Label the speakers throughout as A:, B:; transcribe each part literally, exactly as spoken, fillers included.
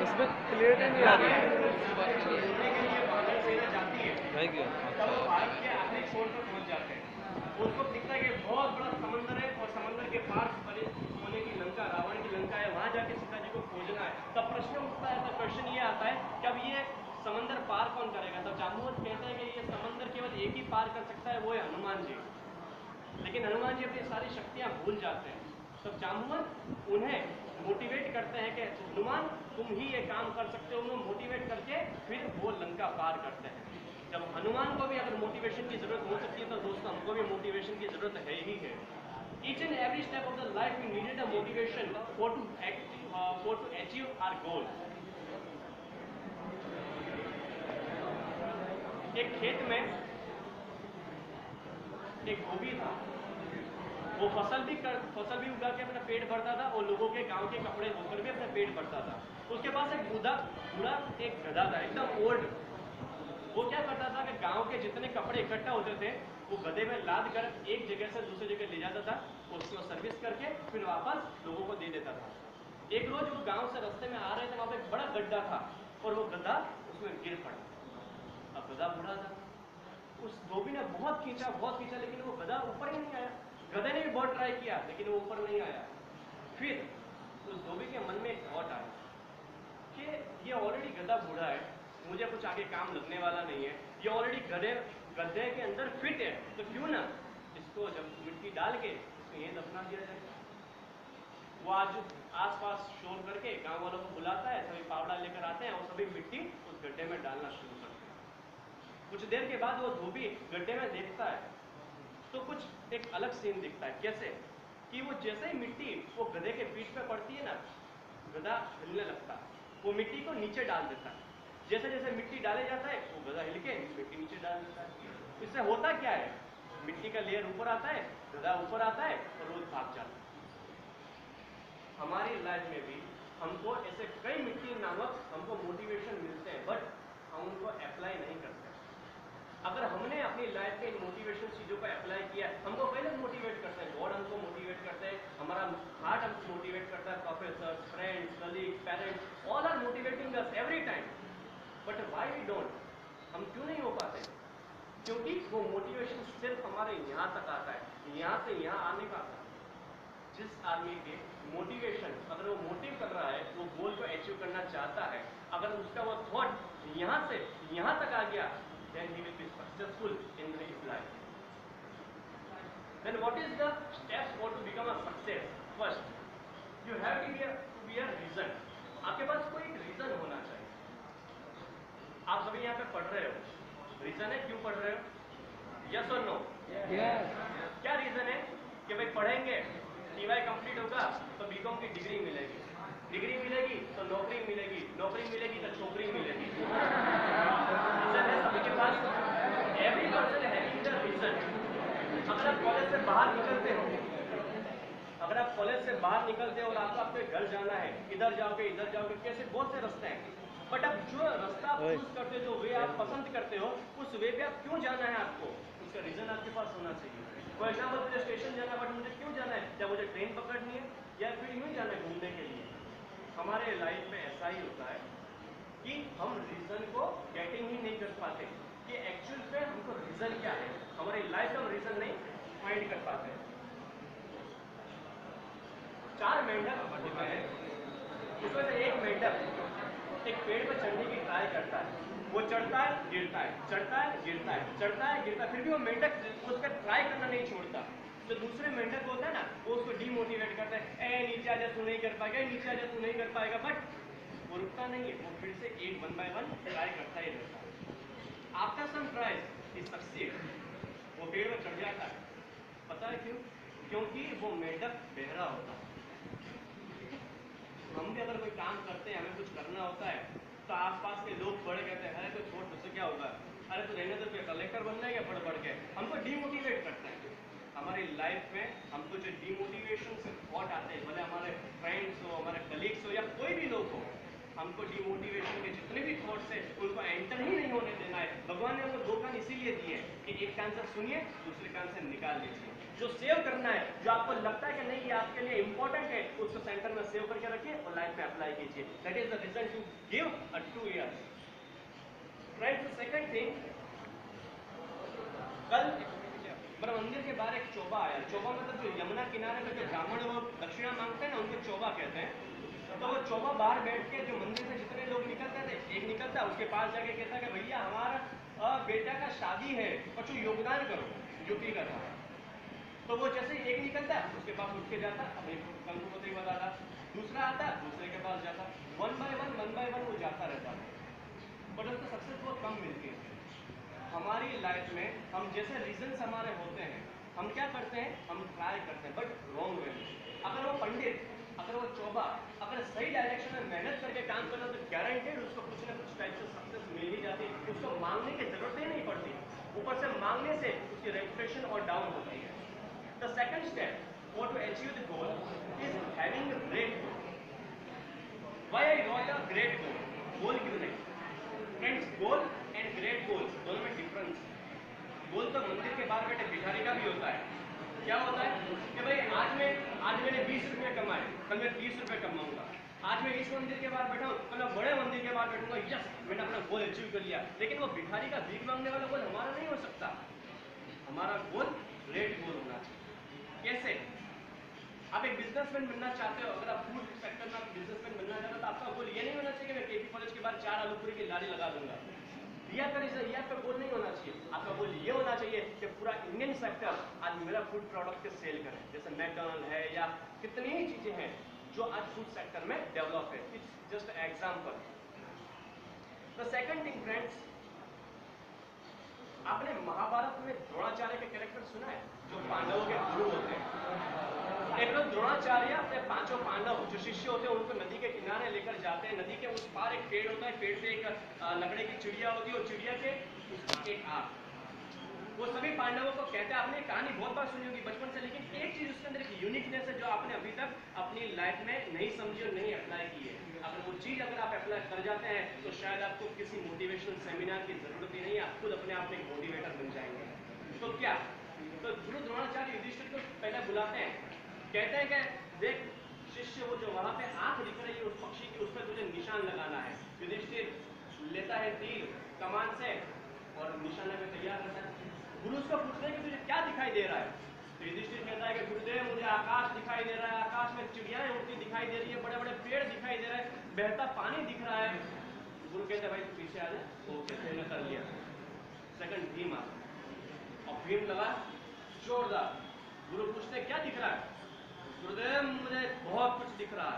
A: इसमें क्लियरिटी नहीं आ रही है।
B: नहीं किया।
C: तब वो भारत के आखिरी छोर पर पहुंच जाते हैं। उनको दिखता है कि बहुत बड़ा समंदर है और समंदर के पार सोने की लंका, रावण की लंका है, वहां जाके सीता जी को खोजना है। तब प्रश्न उठता है, तब क्वेश्चन ये आता है कि अब ये समंदर पार कौन करेगा? तब जाम्बुवंत कहते हैं कि ये समंदर केवल एक ही पार कर सकता है, वो है हनुमान जी। लेकिन हनुमान जी अपनी सारी शक्तियां भूल जाते हैं। तब जाम्बुवंत उन्हें मोटिवेट करते हैं कि हनुमान तुम ही ये काम कर सकते हो। उन्हें मोटिवेट करके फिर वो लंका पार करते हैं। जब हनुमान को भी अगर मोटिवेशन की जरूरत हो सकती है तो दोस्तों हमको भी मोटिवेशन की जरूरत है ही है। Each and every step of the life we needed a motivation for to act, uh, for to achieve our goal. एक खेत में एक धोबी था। वो फसल भी कर फसल भी उगा के अपना पेट भरता था और लोगों के गांव के कपड़े धोकर भी अपना पेट भरता था। उसके पास एक बूढ़ा बूढ़ा एक गधा था, एकदम ओल्ड। वो क्या करता था कि गांव के जितने कपड़े इकट्ठा होते थे वो गधे में लाद कर एक जगह से दूसरी जगह ले जाता था, उसको सर्विस करके फिर वापस लोगों को दे देता था। एक रोज वो गांव से रास्ते में आ रहे थे, वहां पे एक बड़ा गड्ढा था और वो गधा उसमें गिर पड़ा। अब गधा बूढ़ा था, उस धोबी ने बहुत खींचा बहुत खींचा लेकिन वो गधा ऊपर ही नहीं आया। गधे ने भी बहुत ट्राई किया लेकिन वो ऊपर नहीं आया। फिर उस धोबी के मन में एक थॉट आया कि ये ऑलरेडी गधा बूढ़ा है, मुझे कुछ आगे काम लगने वाला नहीं है, ये ऑलरेडी गधे गधे के अंदर फिट है, तो क्यों ना इसको जब मिट्टी डाल के इसको यहीं दफना दिया जाए। वो आज आसपास शोर करके गांव वालों को बुलाता है, सभी पावड़ा लेकर आते हैं और सभी मिट्टी उस गड्ढे में डालना शुरू करते हैं। कुछ देर के बाद वो धोबी गड्ढे में देखता है तो कुछ एक अलग सीन दिखता है। कैसे कि वो जैसे ही मिट्टी वो गधे के पीठ पे पड़ती है ना, गधा हिलने लगता है, वो मिट्टी को नीचे डाल देता है। जैसे जैसे मिट्टी डाले जाता है वो गधा हिल के मिट्टी नीचे डाल देता है। इससे होता क्या है, मिट्टी का लेयर ऊपर आता है, गधा ऊपर आता है और रोज भाग जाता है। हमारी लाइफ में भी हमको ऐसे कई मिट्टी नामक हमको मोटिवेशन मिलते हैं, बट हम उनको अप्लाई नहीं करते। अगर हमने अपनी लाइफ के इन मोटिवेशन चीजों को अप्लाई किया, हमको कई लोग मोटिवेट करते हैं, गॉड हमको मोटिवेट करते हैं, हमारा हार्ट हमको मोटिवेट करता है, professor, friends, colleague, parents, all are motivating us every time. But why we don't, हम क्यों नहीं हो पाते? क्योंकि वो मोटिवेशन सिर्फ हमारे यहाँ तक आता है, यहाँ से यहाँ आने का आता है। जिस आदमी के मोटिवेशन, अगर वो मोटिव कर रहा है, वो गोल को अचीव करना चाहता है, अगर उसका वो थॉट यहाँ से यहाँ तक आ गया, then he will be successful in his life. Then what is the steps for to become a success? First, you have to be a, to be a reason. आपके पास कोई एक रीजन होना चाहिए। आप सभी यहाँ पे पढ़ रहे हो, रीजन है क्यों पढ़ रहे हो? यस और नो?
A: यस।
C: क्या रीजन है कि भाई पढ़ेंगे, टीवाई कंप्लीट होगा तो बीकॉम की डिग्री मिलेगी, डिग्री मिलेगी तो नौकरी मिलेगी, नौकरी मिलेगी तो छोकरी मिलेगी। रीजन है सभी के पास, every person having the reason. अगर आप कॉलेज से बाहर निकलते हो, अगर आप कॉलेज से बाहर निकलते हो और आपको आपके घर जाना है, इधर जाओगे इधर जाओगे, कैसे बहुत से रास्ते हैं, बट अब जो रास्ता आप चूज करते हो, जो वे आप पसंद करते हो, उस वे पे आप क्यों जाना है आपको, उसका रीजन आपके पास होना चाहिए। फॉर एग्जाम्पल मुझे स्टेशन जाना है, बट मुझे क्यों जाना है? क्या मुझे ट्रेन पकड़नी है या फिर यूँ ही जाना है घूमने के लिए? हमारे लाइफ में ऐसा ही होता है कि हम रीजन को गेटिंग ही नहीं कर पाते कि एक्चुअल पे हमको रीजन क्या है। हमारी लाइफ का हम रीजन नहीं फाइंड कर पाते। चार मेंढक होते हैं, उसमें से एक मेंढक एक पेड़ पर चढ़ने की ट्राई करता है, वो चढ़ता है गिरता है, चढ़ता है गिरता है, चढ़ता है गिरता है, फिर भी वो मेंढक उस पर ट्राई करना नहीं छोड़ता। जो दूसरे मेंढक होता है ना, वो उसको डीमोटिवेट करता है, ए नीचे आजा तू नहीं कर पाएगा, नीचे आजा तू नहीं कर पाएगा, बट वो रुकता नहीं है, वो फिर से एक वन बाय वन ट्राई करता ही रहता है। After some tries he succeed, वो पेड़ पर चढ़ जाता है। पता है क्यों? क्योंकि वो मेंढक बहरा होता है। हम भी अगर कोई काम करते हैं, हमें कुछ करना होता है, तो आसपास के लोग बड़े कहते हैं, अरे तो छोड़, तुझसे क्या होगा, अरे तो रहने तो कलेक्टर बन जाएगा पढ़ पढ़ के, हमको डीमोटिवेट करते हैं। हमारी लाइफ में हमको जो डीमोटिवेशन से थॉट आते हैं, भले हमारे फ्रेंड्स हो, हमारे कलीग्स हो या कोई भी लोग हो, हमको डीमोटिवेशन के जितने भी थॉट्स है उनको एंटर ही नहीं होने देना है। भगवान ने हमको दो कान इसीलिए दिए कि एक कान से सुनिए, दूसरे कान से निकाल लीजिए। जो सेव करना है, जो आपको लगता है कि नहीं ये आपके लिए इंपॉर्टेंट है, उसको सेंटर में सेव करके रखिए और लाइफ में अप्लाई कीजिए। That is the reason to give a two years. Friends, second thing, कल मेरे मंदिर के बाहर एक चौबा आया। चौबा मतलब जो यमुना किनारे में जो ब्राह्मण वो दक्षिणा मांगते हैं ना, उनको चौबा कहते हैं। तो वो चौबा बाहर बैठ के जो मंदिर से जितने लोग निकलते थे, एक निकलता उसके पास जाके कहता कि भैया हमारा अ, बेटा का शादी है, कुछ योगदान करो, यूपी का था। तो वो जैसे ही एक निकलता उसके पास उठ के जाता, अपने कल को ही बताता, दूसरा आता दूसरे के पास जाता, one by one one by one वो जाता रहता था। बट उसको सक्सेस बहुत कम मिलती है। हमारी लाइफ में हम जैसे रीजंस हमारे होते हैं, हम क्या करते हैं, हम ट्राई करते हैं बट रॉन्ग वे में। अगर वो पंडित, अगर वो चौबा अगर सही डायरेक्शन में मेहनत करके काम करना तो गारंटेड उसको कुछ ना कुछ टाइप से सक्सेस मिल ही जाती है। उसको मांगने की जरूरत ही नहीं पड़ती, ऊपर से मांगने से उसकी रेपुटेशन और डाउन होती है। The second step for to achieve the goal is having a great goal. Why I got a great goal? Goal क्यों नहीं? Friends, goal and great goal दोनों में डिफरेंस है। गोल तो मंदिर के बाहर बैठे भिखारी का भी होता है। क्या होता है कि भाई आज मैं आज मैंने बीस रुपये कमाए, कल मैं तीस रुपये कमाऊंगा। आज मैं इस मंदिर के बाहर बैठा हूँ, कल मैं बड़े मंदिर के बाहर बैठूंगा, यस मैंने अपना गोल अचीव कर लिया। लेकिन वो भिखारी का भीख मांगने वाला गोल हमारा नहीं हो सकता। हमारा गोल ग्रेट गोल होना चाहिए। कैसे? आप एक बिजनेसमैन बनना चाहते हो, अगर आप फूड सेक्टर में बिजनेसमैन बनना चाहते हो तो आपका गोल ये नहीं होना चाहिए कि मैं केपी कॉलेज के बाद चार आलू पूरी की लारी लगा दूंगा। दिया कर ये आपका गोल नहीं होना चाहिए। आपका गोल ये होना चाहिए कि पूरा इंडियन सेक्टर आज मेरा फूड प्रोडक्ट के सेल करे, जैसे मैकडॉनल्ड है या कितनी ही चीजें हैं जो आज फूड सेक्टर में डेवलप है। It's just example. The second thing friends, आपने महाभारत में द्रोणाचार्य के कैरेक्टर सुना है, जो पांडवों के गुरु होते हैं। एक लोग द्रोणाचार्य अपने पांचों पांडव जो शिष्य होते हैं उनको नदी के किनारे लेकर जाते हैं। नदी के उस पार एक पेड़ होता है, पेड़ पे एक लकड़े की चिड़िया होती है और चिड़िया के उस पार एक आग। वो सभी पांडवों को कहते हैं, आपने कहानी बहुत बार सुनी होगी बचपन से, लेकिन एक चीज उसके अंदर एक यूनिकनेस है जो आपने अभी तक अपनी लाइफ में नहीं समझी और नहीं अप्लाई की है। अगर वो चीज अगर आप अप्लाई कर जाते हैं तो शायद आपको किसी मोटिवेशनल सेमिनार की जरूरत ही नहीं है, आप खुद अपने आप में एक मोटिवेटर बन जाएंगे। तो क्या? तो गुरु द्रोणाचार्य युधिष्ठिर को पहले बुलाते हैं, कहते हैं कि देख शिष्य, वो जो वहां पे आंख दिख रही है उस पक्षी की, उस पर तुझे निशान लगाना है। युधिष्ठिर लेता है तीर कमान से और निशाना में तैयार रहता है। गुरु उसको पूछते हैं कि तुझे क्या दिखाई दे रहा है? तो युधिष्ठिर कहता है कि गुरुदेव मुझे आकाश दिखाई दे रहा है, आकाश में चिड़ियाएं उड़ती दिखाई दे रही है, बड़े बड़े पेड़ दिखाई दे रहे हैं, बहता पानी दिख रहा है। गुरु कहते हैं भाई तू पीछे आ जा। तो कहते हैं कर लिया। सेकंड भीम आ और भीम लगा जोरदार। गुरु पूछते क्या दिख रहा है? गुरुदेव मुझे बहुत कुछ दिख रहा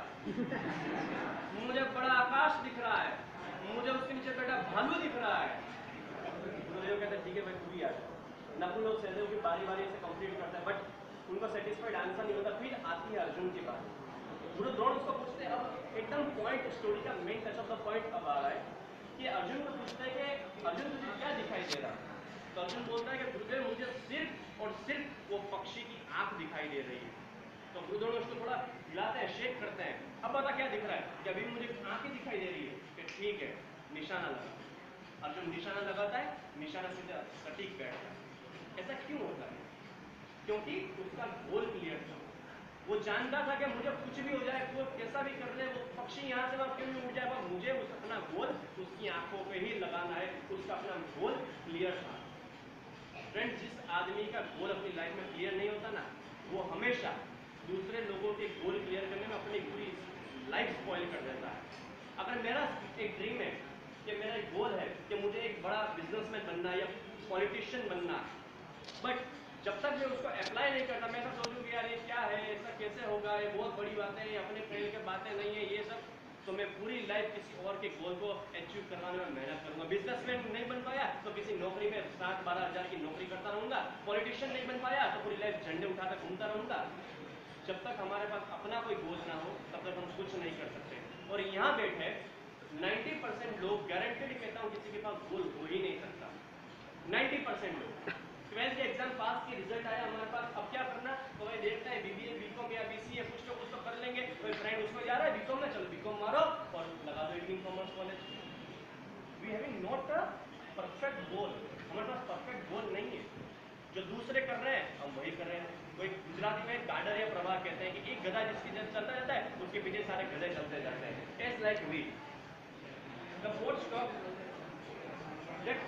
C: है, मुझे बड़ा आकाश दिख रहा है, मुझे उसके नीचे बैठा भालू दिख रहा है। गुरुदेव कहते हैं ठीक है भाई तू भी आ जा। नकुल और सहदेव की बारी बारी से कंप्लीट करता है बट उनको सेटिस्फाइड आंसर नहीं होता। फिर आती है अर्जुन की बात। गुरु द्रोण उसको पूछते हैं, अब एकदम पॉइंट स्टोरी का main touch of the point अब आ रहा है कि अर्जुन को पूछते हैं कि अर्जुन तुझे क्या दिखाई दे रहा है? तो अर्जुन बोलता है कि गुरुदेव मुझे सिर्फ और सिर्फ वो पक्षी की आंख दिखाई दे रही है। तो गुरु द्रोण उसको थोड़ा हिलाते हैं, शेक करते हैं, अब पता क्या दिख रहा है? कि अभी मुझे आंख ही दिखाई दे रही है। कि ठीक है निशाना लगा। अर्जुन निशाना लगाता है, निशाना सीधा सटीक बैठता है। ऐसा क्यों होता है? क्योंकि उसका गोल क्लियर था। वो जानता था कि मुझे कुछ भी हो जाए, वो कैसा भी कर ले, वो पक्षी यहाँ से वहां क्यों भी उड़ जाए, पर मुझे उस अपना गोल उसकी आंखों पे ही लगाना है। उसका अपना गोल क्लियर था। फ्रेंड्स, जिस आदमी का गोल अपनी लाइफ में क्लियर नहीं होता ना, वो हमेशा दूसरे लोगों के गोल क्लियर करने में अपनी पूरी लाइफ स्पॉइल कर देता है। अगर मेरा एक ड्रीम है कि मेरा एक गोल है कि मुझे एक बड़ा बिजनेसमैन बनना या पॉलिटिशियन बनना, बट जब तक मैं उसको अप्लाई नहीं करता, मैं ऐसा सोचूंगी यार ये क्या है, ऐसा कैसे होगा, ये बहुत बड़ी बातें हैं, अपने फ्रेंड की बातें नहीं है ये सब, तो मैं पूरी लाइफ किसी और के गोल को अचीव करवाने में मेहनत करूंगा। बिजनेसमैन नहीं बन पाया तो किसी नौकरी में सात बारह हजार की नौकरी करता रहूंगा। पॉलिटिशियन नहीं बन पाया तो पूरी लाइफ झंडे उठाकर घूमता रहूंगा। जब तक हमारे पास अपना कोई गोल ना हो तब तक हम कुछ नहीं कर सकते। और यहाँ बैठे नब्बे परसेंट लोग, गारंटेड कहता हूँ, किसी के पास गोल हो ही नहीं सकता। नब्बे परसेंट लोग ट्वेल्थ के एग्जाम पास की रिजल्ट आया हमारे पास, अब क्या करना? तो भाई देखते हैं बीबीए, बीकॉम या बीसीए कुछ तो कुछ तो कर लेंगे। कोई फ्रेंड उसको जा रहा है बीकॉम में, चलो बीकॉम मारो और लगा दो engineering commerce college. We having not a perfect goal. हमारे पास परफेक्ट गोल नहीं है। जो दूसरे कर रहे हैं हम वही कर रहे हैं। कोई गुजराती में गाडर या प्रवाह कहते हैं कि एक गधा जिसकी जब चलता रहता है उसके पीछे सारे गधे चलते जाते हैं. It's like we. The fourth stop. Let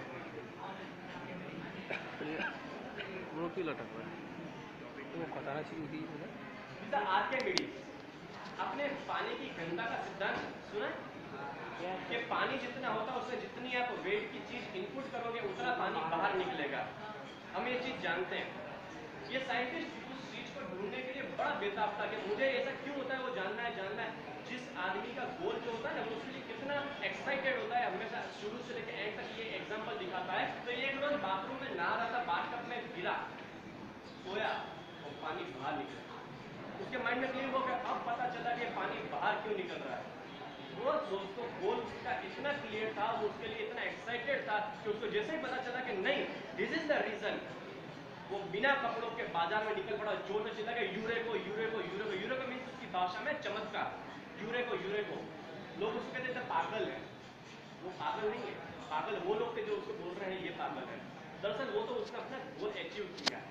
A: वो क्यों लटक रहा है? वो खतरा चीज होती है ना.
C: the Archimedes. आपने पानी की गंगा का सिद्धांत सुना है? कि पानी जितना होता है उसमें जितनी आप वेट की चीज इनपुट करोगे उतना पानी बाहर निकलेगा. हम ये चीज जानते हैं. ये साइंटिस्ट उस चीज को ढूंढने के लिए बड़ा बेताब था कि मुझे ऐसा क्यों होता है वो जानना है जानना है. जिस आदमी का गोल जो होता है ना वो उसके लिए कितना एक्साइटेड होता है हमेशा शुरू से लेकर एंड तक. ये एग्जांपल दिखाता है. तो ये एक रोज बाथरूम में नहा रहा था, बाथटब में गिरा, सोया और पानी बाहर निकला. उसके माइंड में क्लिक हो गया. अब पता चला कि पानी बाहर क्यों निकल रहा है. वो दोस्तों गोल उसका इतना क्लियर था, वो उसके लिए इतना एक्साइटेड था कि उसको जैसे ही पता चला कि नहीं दिस इज द रीजन, वो बिना कपड़ों के बाजार में निकल पड़ा. जोर से चिल्ला के यूरेको यूरेको यूरेको. यूरेको मीन्स उसकी भाषा में चमत्कार. यूरेको यूरेको. लोग उसको कहते थे पागल है. वो पागल नहीं है. पागल वो लोग थे जो उसको बोल रहे हैं ये पागल है. दरअसल वो तो उसने अपना गोल अचीव किया.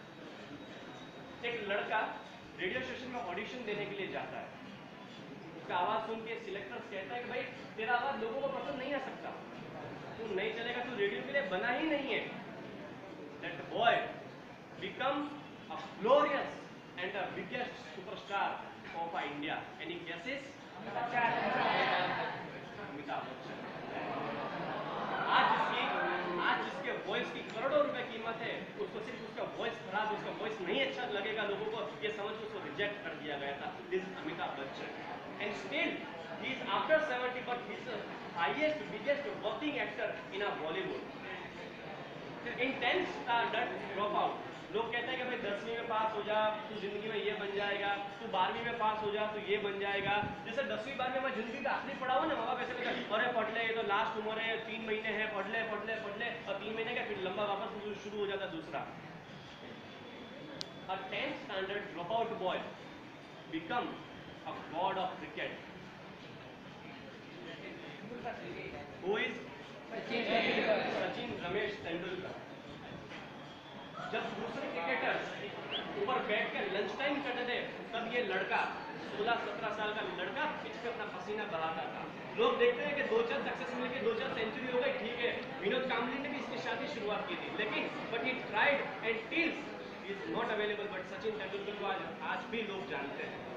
C: एक लड़का रेडियो स्टेशन में ऑडिशन देने के लिए जाता है. उसका आवाज सुन के सिलेक्टर्स कहता है कि भाई तेरा आवाज लोगों को पसंद नहीं आ सकता, तू नहीं चलेगा, तू रेडियो के लिए बना ही नहीं है. That boy become a glorious and the biggest superstar of India. Any guesses? Amitabh Bachchan. आज जिसकी आज जिसके वॉइस की करोड़ों रुपए कीमत है, उसको सिर्फ उसका वॉइस खराब, उसका वॉइस नहीं अच्छा लगेगा लोगों को, ये समझ के उसको रिजेक्ट कर दिया गया था. This is Amitabh Bachchan. And still, he is after seventy, but he is the highest, biggest working actor in a Bollywood. In tenth standard dropout. लोग कहते हैं कि भाई दसवीं में पास हो जा तू जिंदगी में ये बन जाएगा, तू बारहवीं में पास हो जा तो ये बन जाएगा. जैसे दसवीं बारहवीं में जिंदगी का आखिरी पढ़ा हुआ ना, माँ बाप ऐसे कहते हैं अरे पढ़ ले, ये तो लास्ट उम्र है, तीन महीने हैं, पढ़ ले पढ़ ले पढ़ ले, और तीन महीने का फिर लंबा वापस शुरू हो जाता दूसरा. A tenth standard dropout boy become a god of cricket. Who is Sachin Ramesh Tendulkar. जब दूसरे क्रिकेटर्स ऊपर बैठ कर लंच टाइम करते थे तब ये लड़का सोलह सत्रह साल का लड़का पिच पे अपना पसीना बहाता था. लोग देखते हैं कि दो चार सक्सेस मिल के दो चार सेंचुरी हो गई, ठीक है. विनोद कांबली ने भी इसके साथ ही शुरुआत की थी, लेकिन but he tried and till is not available. But Sachin Tendulkar को आज आज भी लोग जानते हैं.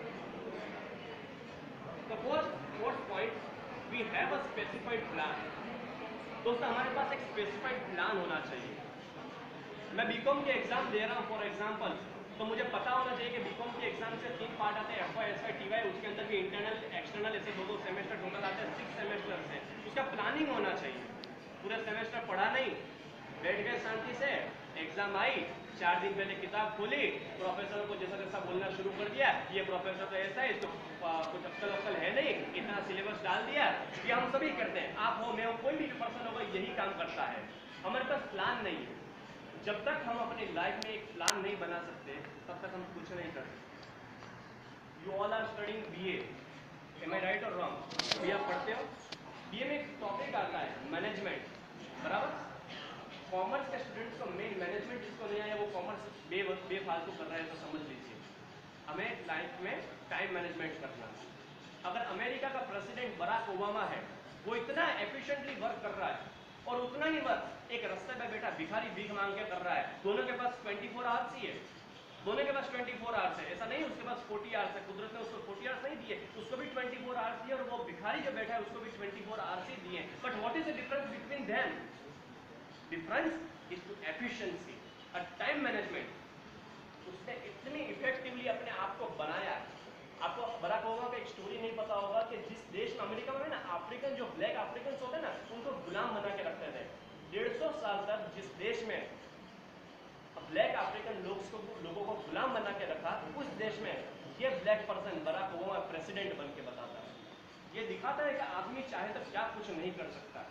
C: The fourth, fourth point, we have a specified plan. दोस्तों हमारे पास एक स्पेसिफाइड प्लान होना चाहिए. मैं बीकॉम के एग्जाम दे रहा हूँ फॉर एग्जांपल, तो मुझे पता होना चाहिए कि बीकॉम के एग्जाम से तीन पार्ट आते हैं, F Y S Y T Y. उसके अंदर भी इंटरनल एक्सटर्नल ऐसे दो दो सेमेस्टर टोटल आते हैं, सिक्स सेमेस्टर से. उसका प्लानिंग होना चाहिए. पूरा सेमेस्टर पढ़ा नहीं, बैठ गए शांति से, एग्जाम आई, चार दिन पहले किताब खोली, प्रोफेसर को जैसा जैसा बोलना शुरू कर दिया, ये प्रोफेसर तो ऐसा है, इसको कुछ अक्कल अक्कल है नहीं, इतना सिलेबस डाल दिया. ये हम सभी करते हैं, आप हो मैं हो कोई भी पर्सन होगा यही काम करता है. हमारे पास प्लान नहीं है. जब तक हम अपनी लाइफ में एक प्लान नहीं बना सकते तब तक हम कुछ नहीं कर सकते. You all are studying BA, am I right और रॉन्ग? बीए आप पढ़ते हो. बीए में एक टॉपिक आता है मैनेजमेंट, बराबर. कॉमर्स के स्टूडेंट्स को मेन मैनेजमेंट जिसको नहीं आया वो कॉमर्स बे बेफालतू कर रहा है, तो समझ लीजिए. हमें लाइफ में टाइम मैनेजमेंट करना. अगर अमेरिका का प्रेसिडेंट बराक ओबामा है, वो इतना एफिशिएंटली वर्क कर रहा है और उतना ही वर्क एक रास्ते पे बैठा भिखारी भीख मांग के कर रहा है. दोनों के पास चौबीस आवर्स ही है, दोनों के पास चौबीस आवर्स है. ऐसा नहीं उसके पास चालीस आवर्स है, कुदरत ने उसको चालीस आवर्स नहीं दिए, उसको भी चौबीस आवर्स दिए और वो भिखारी जो बैठा है उसको भी चौबीस आवर्स ही दिए. But what is the difference between them? Difference is two efficiency और टाइम मैनेजमेंट. उसने इतनी इफेक्टिवली अपने आप को बनाया. आपको बराक ओबामा का एक स्टोरी नहीं पता होगा कि जिस देश में अमेरिका में ना अफ्रीकन जो ब्लैक अफ्रीकन होते हैं ना उनको गुलाम बना के रखते थे. डेढ़ सौ साल तक जिस देश में ब्लैक अफ्रीकन लोग को लोगों को गुलाम बना के रखा, उस देश में ये black person Barack Obama president बन के बताता है. ये दिखाता है कि आदमी चाहे तो क्या कुछ नहीं कर सकता.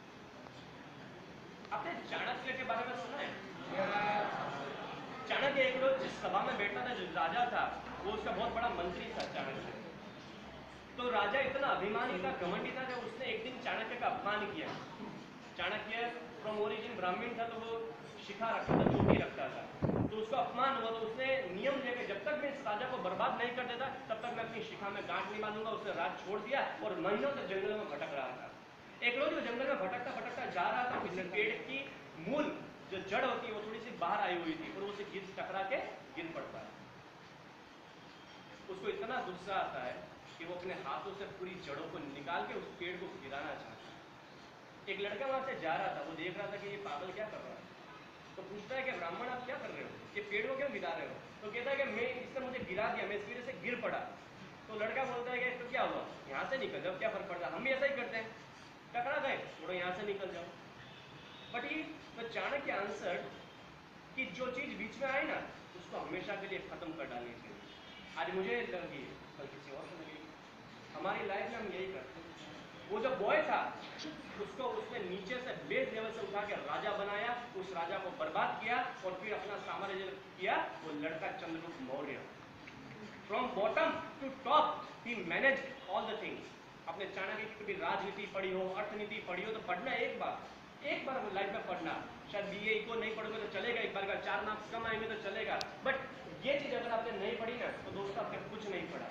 C: आपने चाणक्य के बारे में सुना है? चाणक्य एक लोग जिस सभा में बैठा था, जो राजा था, वो उसका बहुत बड़ा मंत्री था चाणक्य. तो राजा इतना अभिमानी था, घमंडी था कि उसने एक दिन चाणक्य का अपमान किया. चाणक्य फ्रॉम ओरिजिन ब्राह्मण था, तो वो शिखा रखता था, चोटी रखता था, तो उसको अपमान हुआ, तो उसने नियम लिया कि जब तक मैं इस राजा को बर्बाद नहीं कर देता तब तक मैं अपनी शिखा में गांठ नहीं बांधूंगा। उसने राज छोड़ दिया और महीनों तक जंगल में भटक रहा था। एक रोज वो जंगल में भटकता भटकता जा रहा था, किसी पेड़ की मूल जो जड़ होती है वो थोड़ी सी बाहर आई हुई थी और वो उसे गिर टकरा के गिर पड़ता है। उसको इतना गुस्सा आता है कि वो अपने हाथों से पूरी जड़ों को निकाल के उस पेड़ को गिराना चाहता है। एक लड़का वहां से जा रहा था, वो देख रहा था कि ये पागल क्या कर रहा है, तो पूछता है कि ब्राह्मण आप क्या कर रहे हो, ये पेड़ को क्यों गिरा रहे हो? तो कहता है कि मैं इसने मुझे गिरा दिया, मैं इसकी वजह से गिर पड़ा। तो लड़का बोलता है कि तो क्या हुआ, यहाँ से निकल जाओ, क्या फर्क पड़ता है, हम भी ऐसा ही करते हैं, टकरा गए थोड़ा यहाँ से निकल जाओ। बट ये द चाणक्य आंसर कि जो चीज बीच में आई ना उसको हमेशा के लिए खत्म कर डालनी चाहिए। आज मुझे लगी, कल किसी और को लगेगी। हमारी लाइफ में हम यही करते हैं। वो जो बॉय था उसको उसने नीचे से बेस लेवल से उठा के राजा बनाया, उस राजा को बर्बाद किया और फिर अपना साम्राज्य किया। वो लड़का Chandragupta Maurya, from bottom to top he manage all the things. अपने चाणक्य की कभी राजनीति पढ़ी हो, अर्थनीति पढ़ी हो तो पढ़ना एक बार, एक बार लाइफ में पढ़ना। शायद बीए को नहीं पढ़ोगे तो चलेगा, एक बार का चार मार्क्स कम आएंगे तो चलेगा, बट ये चीज अगर आपने नहीं पढ़ी ना तो दोस्तों आपने कुछ नहीं पढ़ा।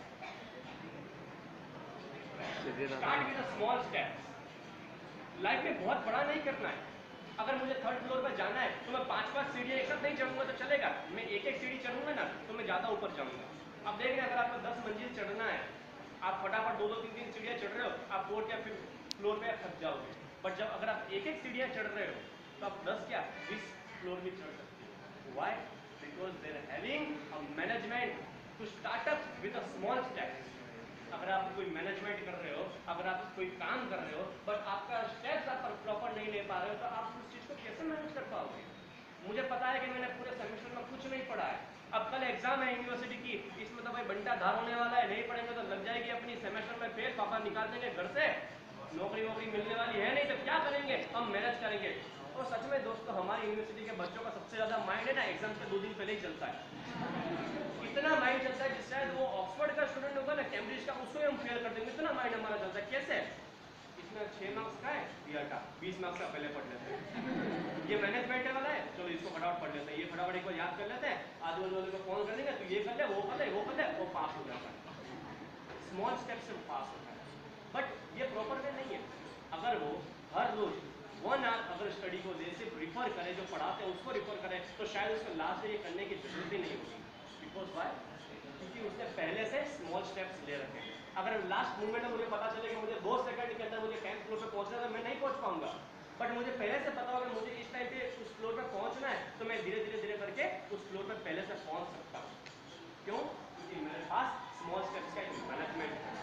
C: Start with a small step. Life में बहुत बड़ा नहीं करना है। अगर मुझे थर्ड फ्लोर पर जाना है तो मैं पांच पांच सीढ़ियां एक साथ नहीं चढ़ूंगा तो चलेगा, मैं एक एक सीढ़ी चढ़ूंगा ना तो मैं ज्यादा ऊपर जाऊंगा। अब देख रहे हैं, अगर आपको दस मंजिल चढ़ना है, आप फटाफट दो दो तीन तीन सीढ़ियां चढ़ रहे हो, आप फोर्थ या फिफ्थ फ्लोर पे थक जाओगे। बट जब अगर आप एक एक सीढ़ियां चढ़ रहे हो तो आप दस क्या बीस फ्लोर भी चढ़ सकते हो। Why? Because they are having a management to start up with a small steps. अगर आप कोई मैनेजमेंट कर रहे हो, अगर आप कोई काम कर रहे हो बट आपका स्टेप्स आप प्रॉपर नहीं ले पा रहे हो तो आप उस चीज को कैसे मैनेज कर पाओगे? मुझे पता है कि मैंने पूरे सेमेस्टर में कुछ नहीं पढ़ा है, अब कल एग्जाम है यूनिवर्सिटी की, इसमें तो भाई बंटा धार होने वाला है, नहीं पढ़ेंगे तो लग जाएगी अपनी सेमेस्टर में फेल, पापा निकाल देंगे घर से, नौकरी वोकरी मिलने वाली है नहीं, तो क्या करेंगे, हम मैनेज करेंगे। और सच में दोस्तों हमारी यूनिवर्सिटी के बच्चों का सबसे ज्यादा माइंड है ना एग्जाम के दो दिन पहले ही चलता है। इतना माइंड चलता है कि शायद वो ऑक्सफोर्ड का स्टूडेंट होगा ना, कैम्ब्रिज का, उसको हम फेल कर देंगे, इतना माइंड हमारा चलता है। कैसे? इसमें छह मार्क्स का है दिया का बीस मार्क्स का पहले पढ़ लेते हैं, ये मैनेजमेंट वाला है चलो इसको फटाफट पढ़ लेते हैं, ये फटाफट एक बार याद कर लेते हैं, आजू बाजू वाले को फोन कर देंगे तो ये कर ले वो कर ले वो कर ले, वो पास हो जाता है। स्मॉल स्टेप से पास होता है, बट ये प्रॉपर वे नहीं है। अगर वो हर रोज वन आवर अगर स्टडी को दे, सिर्फ रिफर करे, जो पढ़ाते हैं उसको रिफर करे, तो शायद उसको लास्ट ईयर करने की जरूरत ही नहीं होगी। Because why? क्योंकि उसने पहले से स्मॉल स्टेप्स ले रखे हैं। अगर लास्ट मोमेंट में मुझे पता चले कि मुझे दो सेकंड के अंदर मुझे टेंथ फ्लोर पे पहुंचना है, मैं नहीं पहुंच पाऊंगा, बट मुझे पहले से पता होगा मुझे इस टाइम पे उस फ्लोर पे पहुंचना है, तो मैं धीरे धीरे धीरे करके उस फ्लोर पे पहले से पहुंच सकता हूँ। क्यों? क्योंकि मेरे पास स्मॉल स्टेप्स का एक मैनेजमेंट है।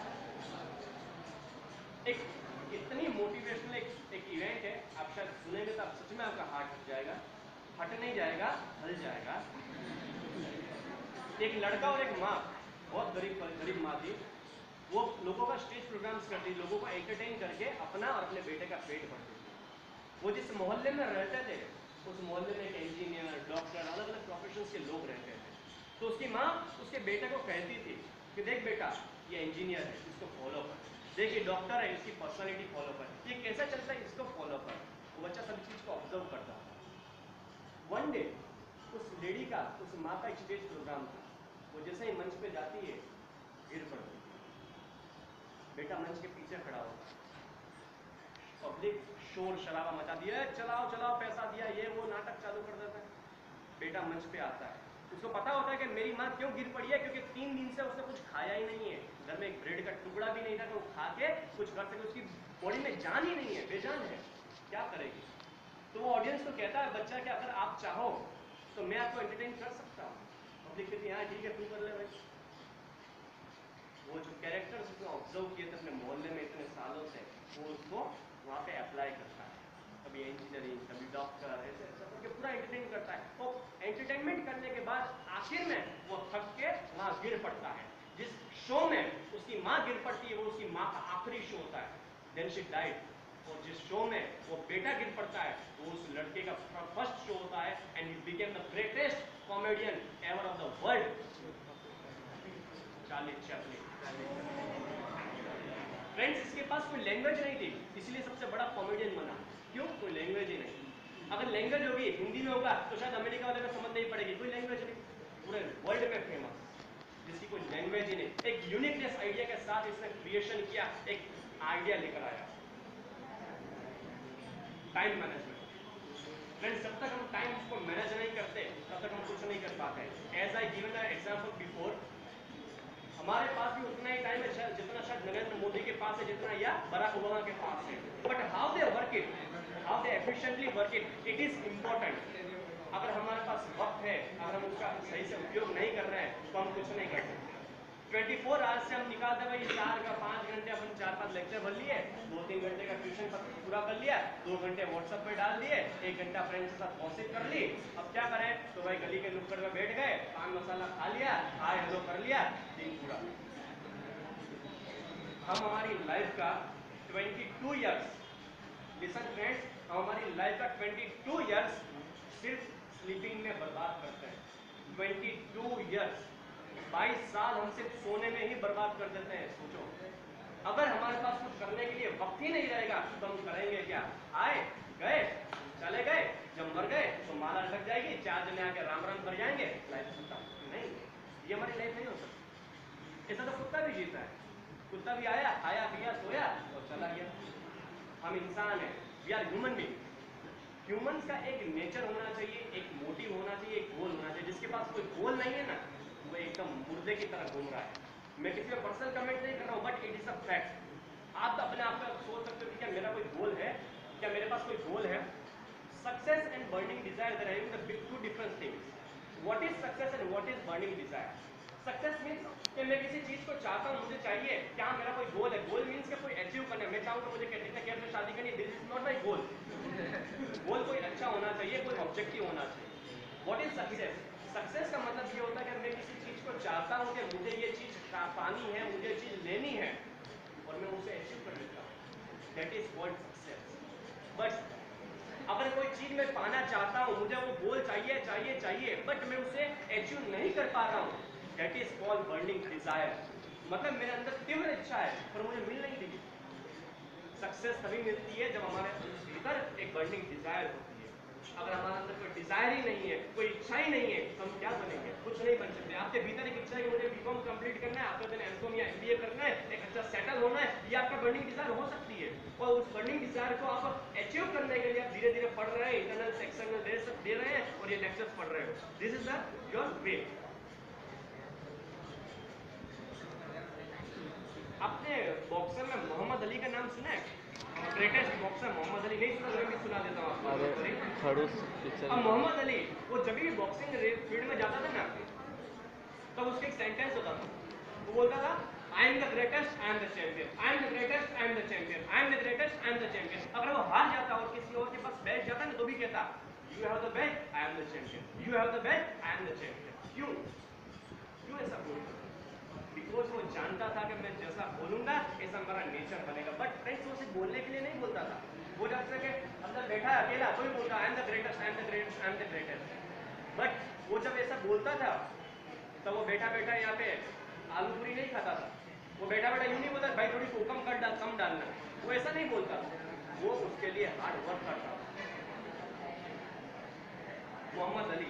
C: एक इतनी मोटिवेशनल एक, एक इवेंट है, आप शायद सुनेंगे तो आप सच में आपका हार्ट हट जाएगा, हट नहीं जाएगा, हल जाएगा। एक लड़का और एक माँ, बहुत गरीब गरीब माँ थी, वो लोगों का स्टेज प्रोग्राम्स करती, लोगों को एंटरटेन करके अपना और अपने बेटे का पेट भरती थी। वो जिस मोहल्ले में रहते थे उस मोहल्ले में एक इंजीनियर, डॉक्टर, अलग अलग प्रोफेशंस के लोग रहते थे। तो उसकी माँ उसके बेटे को कहती थी कि देख बेटा ये इंजीनियर है, इसको फॉलो कर, देख ये डॉक्टर है, इसकी पर्सनालिटी फॉलो कर, ये कैसा चलता है इसको फॉलो कर। वो बच्चा सभी चीज को ऑब्जर्व करता था। वन डे उस लेडी का, उस माँ का एक स्टेज प्रोग्राम था, वो जैसे ही मंच पे जाती है गिर पड़ती है, बेटा मंच के पीछे खड़ा होता है, पब्लिक शोर शराबा मचा दिया, चलाओ चलाओ पैसा दिया, ये वो नाटक चालू कर देता है। बेटा मंच पे आता है, उसको पता होता है कि मेरी माँ क्यों गिर पड़ी है, क्योंकि तीन दिन से उसने कुछ खाया ही नहीं है, घर में एक ब्रेड का टुकड़ा भी नहीं था तो खा के कुछ कर सके, उसकी बॉडी में जान ही नहीं है, बेजान है, क्या करेगी। तो वो ऑडियंस को कहता है बच्चा कि अगर आप चाहो तो मैं आपको एंटरटेन कर सकता हूँ। पब्लिक कहती है हाँ ठीक है तू कर ले भाई। वो जो कैरेक्टर्स उसने ऑब्जर्व किए थे अपने मोहल्ले में इतने सालों से, वो उसको वहाँ पे अप्लाई करता है, कभी इंजीनियरिंग कभी डॉक्टर, ऐसे ऐसा करके पूरा एंटरटेन करता है। तो एंटरटेनमेंट करने के बाद आखिर में वो थक के वहाँ गिर पड़ता है। जिस शो में उसकी माँ गिर पड़ती है वो उसकी माँ का आखिरी शो होता है, देन शी डाइड। और जिस शो में वो बेटा गिर पड़ता है वो उस लड़के का फर्स्ट शो होता है, and he became the greatest comedian ever of the world, Charlie Chaplin. Friends इसके पास कोई लैंग्वेज नहीं थी, इसलिए सबसे बड़ा कॉमेडियन बना। क्यों? कोई लैंग्वेज ही नहीं। अगर लैंग्वेज होगी हिंदी में होगा तो शायद अमेरिका वाले को समझ नहीं पड़ेगी। कोई लैंग्वेज नहीं, पूरे वर्ल्ड में फेमस, जिसकी कोई लैंग्वेज ही नहीं, एक यूनिकनेस आइडिया के साथ इसने क्रिएशन किया, एक आइडिया लेकर आया। Time management. फ्रेंड्स, जब तक हम टाइम को मैनेज नहीं करते तब तक हम कुछ नहीं कर पाते। As I given example before, हमारे पास भी उतना ही टाइम है जितना शायद नरेंद्र मोदी के पास है, जितना या बराक ओबामा के पास है। But how they work it, how they efficiently work it, it is important. अगर हमारे पास वक्त है, अगर हम उसका सही से उपयोग नहीं कर रहे हैं तो हम कुछ नहीं कर सकते। चौबीस आवर्स से हम निकालते भाई चार का पाँच घंटे अपन चार पांच लेक्चर भर लिए, दो तीन घंटे का ट्यूशन पूरा कर लिया, दो घंटे व्हाट्सएप पे डाल दिए, एक घंटा फ्रेंड्स के साथ गॉसिप कर ली। अब क्या करें, तो भाई गली के नुक्कड़ में बैठ गए, पान मसाला खा लिया, हाय हेलो कर लिया, दिन पूरा। हम हमारी लाइफ का बाईस इयर्स, लिसन फ्रेंड्स, हम हमारी लाइफ का बाईस इयर्स सिर्फ स्लीपिंग में बर्बाद करते हैं। बाईस इयर्स, बाईस साल हम सिर्फ सोने में ही बर्बाद कर देते हैं। सोचो, अगर हमारे पास कुछ करने के लिए वक्त ही नहीं रहेगा तो हम करेंगे क्या? आए गए चले गए, जब मर गए तो माला लटक जाएगी, चार जने आके राम राम कर जाएंगे, लाइफ खत्म। नहीं, ये हमारी लाइफ नहीं हो सकती। ऐसा तो कुत्ता भी जीता है, कुत्ता भी आया, खाया पिया सोया और चला गया। हम इंसान हैं, we are human being. Humans का एक नेचर होना चाहिए, एक मोटिव होना चाहिए, एक गोल होना चाहिए। जिसके पास कोई गोल नहीं है ना, वो एकदम मुर्दे की तरह घूम रहा है। मैं किसी पे पर्सनल कमेंट नहीं कर रहा हूँ, but it is a fact. आप तो अपने आप को सोच सकते हो कि क्या मेरा कोई गोल है, क्या मेरे पास कोई गोल है। Success and burning desire, there are the two different things. What is success and what is burning desire? Success means कि मैं किसी चीज को चाहता हूँ, मुझे चाहिए, क्या मेरा कोई गोल है। गोल मीन्स कि कोई अचीव करना है। मैं चाहूँगा मुझे कैटरीना कैफ से शादी करनी है, this is not my goal. Goal कोई अच्छा होना चाहिए, कोई ऑब्जेक्टिव होना चाहिए। What is success? सक्सेस का मतलब ये होता है कि मैं किसी चीज को चाहता हूँ कि मुझे ये चीज पानी है, मुझे ये चीज लेनी है और मैं उसे अचीव कर लेता हूँ। That is called success. But अगर कोई चीज मैं पाना चाहता हूँ, मुझे वो गोल चाहिए चाहिए चाहिए, बट मैं उसे अचीव नहीं कर पा रहा हूँ, that is called burning desire. मतलब मेरे अंदर तीव्र इच्छा है पर मुझे मिल नहीं रही। सक्सेस तभी मिलती है जब हमारे भीतर एक बर्निंग डिजायर होती है। अगर हमारे अंदर कोई डिजायर ही नहीं है, कोई इच्छा ही नहीं है, तो हम क्या बनेंगे? कुछ नहीं बन सकते। आपके भीतर एक इच्छा है कि मुझे बीकॉम कंप्लीट करना है, आपका दिन एमकॉम या एमबीए करना है, एक अच्छा सेटल होना है, ये आपका बर्निंग डिजायर हो सकती है। और उस बर्निंग डिजायर को आप अचीव करने के लिए आप धीरे धीरे पढ़ रहे हैं, इंटरनल एक्सटर्नल दे रहे हैं और ये लेक्चर्स पढ़ रहे हो। This is the your way. आपने बॉक्सर में मोहम्मद अली का नाम सुना है? ग्रेटेस्ट बॉक्सर मोहम्मद अली, नहीं सुना तो मैं भी सुना देता हूँ आपको। अब मोहम्मद अली वो जब भी बॉक्सिंग फील्ड में जाता था ना, तब तो उसका एक सेंटेंस होता था। वो बोलता था, I am the greatest, I am the champion, I am the greatest, I am the champion, I am the greatest, I am the champion. अगर वो हार जाता और किसी और के पास बैठ जाता ना, तो भी कहता, you have the belt, I am the champion, you have the belt, I am the champion. क्यों क्यों ऐसा बोलता? बिकॉज वो जानता था कि मैं जैसा बोलूंगा ऐसा मेरा नेचर बनेगा। बट फ्रेंड्स, वो सिर्फ बोलने के लिए नहीं बोलता था। वो जब से अंदर बैठा है अकेला तो ही बोलता, I am the greatest, I am the greatest, I am the greatest. But वो जब ऐसा बोलता था तो वो बैठा बैठा यहाँ पे आलू पूरी नहीं खाता था। वो बैठा बैठा यूं नहीं बोलता भाई थोड़ी को कम कर डाल, कम डालना। वो ऐसा नहीं बोलता, वो उसके लिए हार्ड वर्क करता। मोहम्मद अली,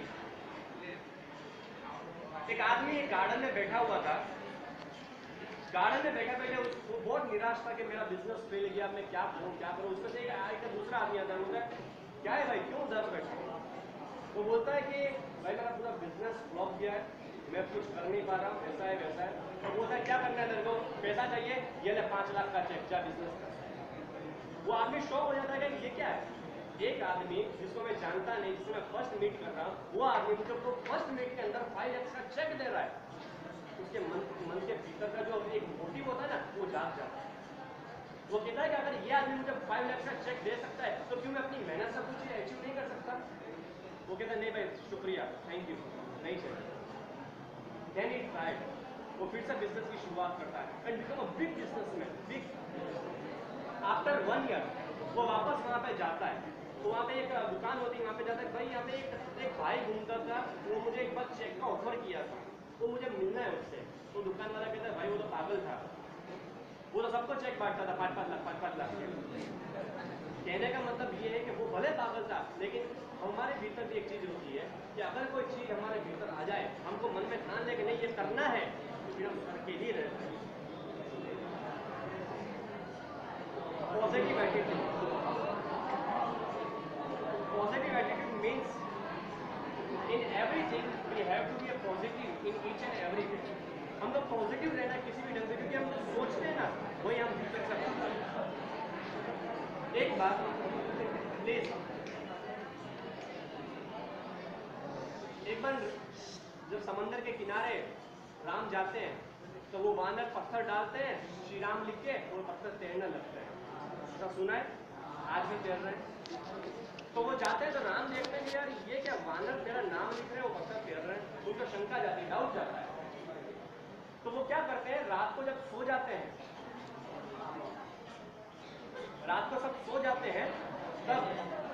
C: एक आदमी एक गार्डन में बैठा हुआ था। गार्डन में बैठा बैठे वो बहुत निराश था कि मेरा बिजनेस फेल गया, मैं क्या करूं क्या करूं। उसमें से एक दूसरा आदमी आता है, बोलता है क्या है भाई, क्यों उधर बैठा? वो बोलता है कि भाई मेरा पूरा बिजनेस फ्लॉप गया है, मैं कुछ कर नहीं पा रहा हूँ, ऐसा है वैसा है। तो बोलता है क्या करना है तेरे को? पैसा चाहिए, ये ले पाँच लाख का चेक, जा बिजनेस कर। वो आदमी शॉक हो जाता है कि ये क्या है। एक आदमी जिसको मैं जानता नहीं, जिसको मैं फर्स्ट मीट कर रहा हूँ, वो आदमी मुझे तो फर्स्ट मीट के अंदर फाइव लैक्स का चेक दे रहा है। उसके मन मन के भीतर का जो एक मोटिव होता है ना, वो जाग जाता है। वो कहता है कि अगर ये आदमी मुझे फाइव लाख का चेक दे सकता है तो क्यों मैं अपनी मेहनत से कुछ अचीव नहीं कर सकता? वो कहता है नहीं भाई शुक्रिया, थैंक यू, नहीं चाहिए। देन ही ट्राइड, वो फिर से बिजनेस की शुरुआत करता है and become a big businessman, big. After one year वो वापस वहाँ पे जाता है, तो वहाँ पे एक दुकान होती है, वहाँ पे जाता है। भाई यहाँ पे एक, एक भाई घूमता था, वो मुझे एक बार चेक का ऑफर किया था, तो मुझे मिलना है उससे। तो दुकान वाला कहता है भाई वो तो पागल था, वो तो सबको चेक बांटता था पाँच पाँच लाख पाँच पाँच लाख के। कहने का मतलब ये है कि वो भले पागल था, लेकिन हमारे भीतर भी एक चीज होती है कि अगर कोई चीज हमारे भीतर आ जाए, हमको मन में ठान ले कि नहीं ये करना है, तो फिर हम करके ही रहते हैं। Positive attitude, positive attitude means in everything we have to be a positive in each and everything. हम लोग पॉजिटिव रहना किसी भी ढंग से, क्योंकि हम जो सोचते हैं ना वही हम भीतर से करते हैं। एक बात प्लीज, एक बार जब समंदर के किनारे राम जाते हैं तो वो वानर पत्थर डालते हैं, श्री राम लिख के, वो पत्थर तैरने लगते हैं। ऐसा सुना है? आज भी तैर रहे हैं। तो वो जाते हैं तो राम देखते हैं यार ये क्या, वानर मेरा नाम लिख रहे हैं, वो पत्थर तैर रहे हैं। उनको शंका जाती है, डाउट जाता है। तो वो क्या करते हैं, रात को जब सो जाते हैं, रात को सब सो जाते हैं, तब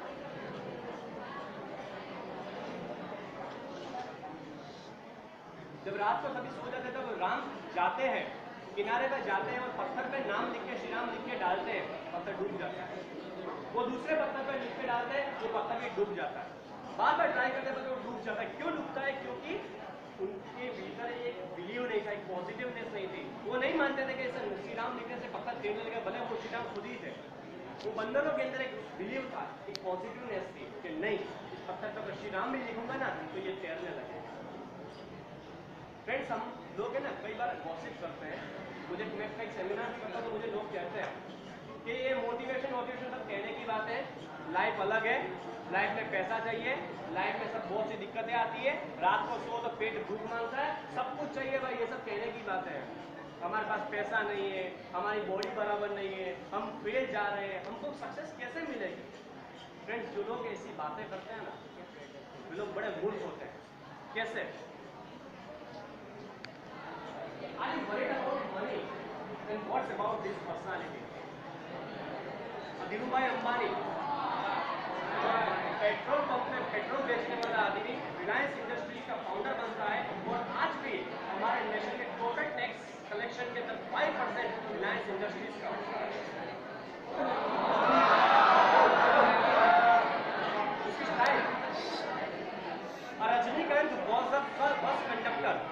C: जब रात को सभी सो जाते हैं तब राम जाते हैं किनारे पर, जाते हैं और पत्थर पे नाम लिख के, श्री राम लिख के डालते हैं, पत्थर डूब जाता है। वो दूसरे पत्थर पे लिख के डालते हैं, वो पत्थर भी डूब जाता है। बार बार ट्राई करते हैं तो वो डूब जाता है। क्यों डूबता है? क्योंकि उनके भीतर एक बिलीव नहीं था, एक पॉजिटिवनेस नहीं थी। वो नहीं मानते थे कि श्री राम लिखने से पत्थर तैरने लगा, भले वो श्री राम खुद ही थे। वो बंदरों के अंदर एक बिलीव था, एक पॉजिटिवनेस थी कि नहीं, इस पत्थर पर श्री राम भी लिखूंगा ना तो ये तैरने लगेगा। फ्रेंड्स, हम लोग है ना कई बार गॉसिप करते हैं। मुझे मैं कई सेमिनार में करता हूँ तो मुझे लोग कहते हैं कि ये मोटिवेशन मोटिवेशन सब कहने की बात है, लाइफ अलग है, लाइफ में पैसा चाहिए, लाइफ में सब बहुत सी दिक्कतें आती है, रात को सो तो पेट भूख मांगता है, सब कुछ चाहिए भाई, ये सब कहने की बात है। हमारे पास पैसा नहीं है, हमारी बॉडी बराबर नहीं है, हम फेल जा रहे हैं, हमको सक्सेस कैसे मिलेगी? फ्रेंड्स, जो लोग ऐसी बातें करते हैं ना, वे लोग बड़े मूर्ख होते हैं। कैसे? Are you worried about money? Then what's about this personality? Dhirubhai Ambani petrol pump में पेट्रोल बेचने वाला आदमी रिलायंस इंडस्ट्रीज का फाउंडर बनता है, और आज भी हमारे नेशन के टोटल टैक्स कलेक्शन के अंदर फाइव परसेंट रिलायंस इंडस्ट्रीज का होता है। उसकी style, Rajinikanth was a bus conductor.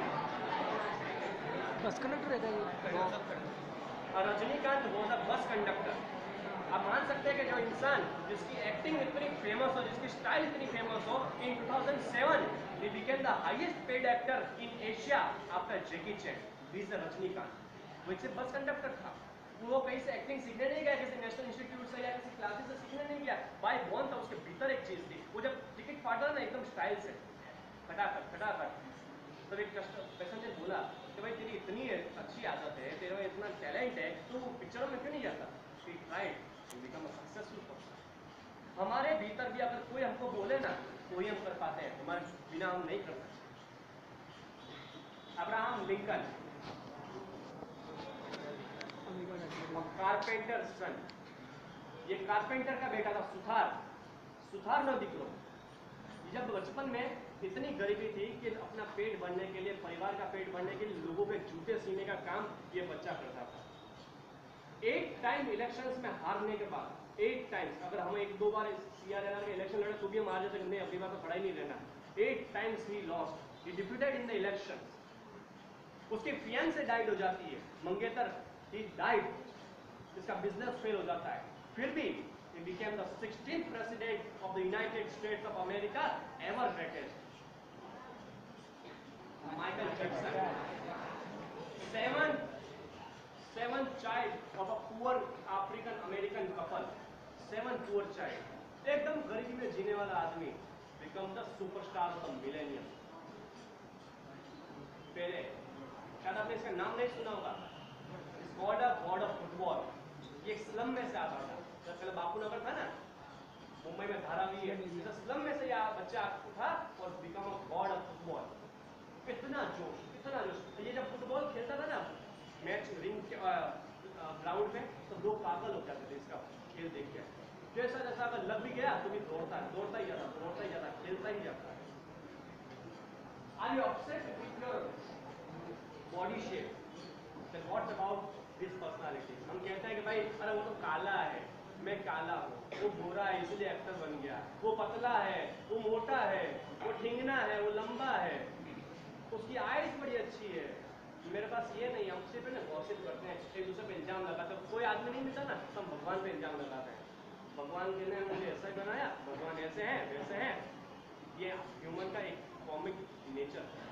A: Bus conductor रहता है।
C: Rajinikanth was a bus conductor. आप मान सकते हैं कि जो इंसान जिसकी एक्टिंग इतनी फेमस हो, जिसकी स्टाइल इतनी फेमस हो, in two thousand seven he became the highest paid actor in Asia after Jackie Chan. This is Rajinikanth. वो एक बस कंडक्टर था। वो कहीं से एक्टिंग सीखने नहीं गया, किसी नेशनल इंस्टीट्यूट से या किसी क्लासेस से सीखने नहीं गया। बाय बॉर्न था, उसके भीतर एक चीज थी। वो जब टिकट फाटा ना एकदम स्टाइल से, फटाफट फटाफट, तब एक पैसेंजर बोला कि भाई तेरी इतनी अच्छी आदत है, तेरा इतना टैलेंट है, तू पिक्चरों में क्यों नहीं जाता? Right, become a successful person. हमारे भीतर भी अगर कोई हमको बोले ना तो ही हम कर पाते हैं, हमारे बिना हम नहीं कर सकते। अब्राहम लिंकन, कारपेंटर सन, ये कारपेंटर का बेटा था, सुथार सुथार न दिक्रो। जब बचपन में इतनी गरीबी थी कि अपना पेट भरने के लिए, परिवार का पेट भरने के लिए लोगों के जूते सीने का काम ये बच्चा करता था। एट टाइम इलेक्शंस में हारने के बाद, एट टाइम्स, अगर हम एक दो बार सीआरएलआर के इलेक्शन लड़े तो भी हम हार जाते, नहीं अगली बार तो खड़ा ही नहीं रहना। Eight times he lost, he defeated in the election. उसकी फियांसे डाइड हो जाती है, मंगेतर, ही डाइड, इसका बिजनेस फेल हो जाता है। फिर भी he became the sixteenth president of the United States of America, ever greatest. Michael Jackson, seven seven child of a poor African American couple, seven poor child, एकदम गरीबी में जीने वाला आदमी, become the superstar of the millennium. पहले शायद आपने इसका नाम नहीं सुना होगा, इस God of God of football. ये एक स्लम में से आता था, जब पहले बापू नगर था ना मुंबई में, धारावी है, स्लम में से यह बच्चा उठा और become a god of football. कितना जोश, कितना जोश। ये जब फुटबॉल खेलता था ना मैच रिंग ग्राउंड में, तो लोग पागल हो जाते थे इसका खेल देख के। जैसा जैसा अगर लग भी गया तो भी दौड़ता है, दौड़ता ही जाता, दौड़ता ही जाता, खेलता ही जाता है। Are you upset with your body shape? What about this personality? हम कहते हैं कि भाई अरे वो तो काला है, मैं काला हूँ, वो गोरा है इसलिए एक्टर बन गया, वो पतला है, वो मोटा है, वो ठिंगना है, वो लंबा है, उसकी आइज बड़ी अच्छी है। मेरे पास ये नहीं, हम सिर्फ ना गॉसिप करते हैं, एक दूसरे पे इल्जाम लगाते हैं। कोई आदमी नहीं मिलता ना तो हम भगवान पे इल्जाम लगाते हैं, भगवान के ने मुझे ऐसा ही बनाया, भगवान ऐसे हैं वैसे हैं। ये ह्यूमन का एक कॉमिक नेचर है।